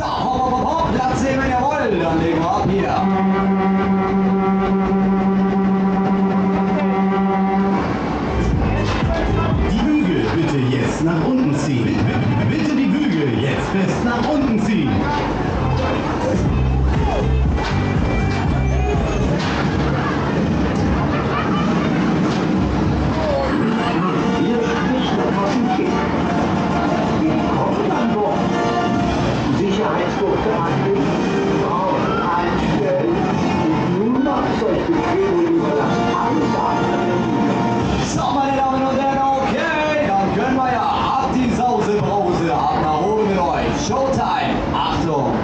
So, hopp, hopp, hopp, hopp, Platz nehmen, wenn ihr wollt. Dann legen wir ab hier. Die Bügel bitte jetzt nach unten ziehen. Bitte die Bügel jetzt fest nach unten ziehen. Sicherheitsgurte anlegen, Frauen einstellen und nun macht euch bequem und überlasst alles andere. So, meine Damen und Herren, okay, dann können wir ja ab die Sausebrause, ab nach oben mit euch. Showtime, Achtung!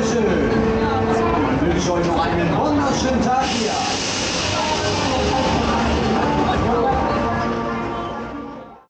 Dankeschön. Ich wünsche euch noch einen wunderschönen Tag hier.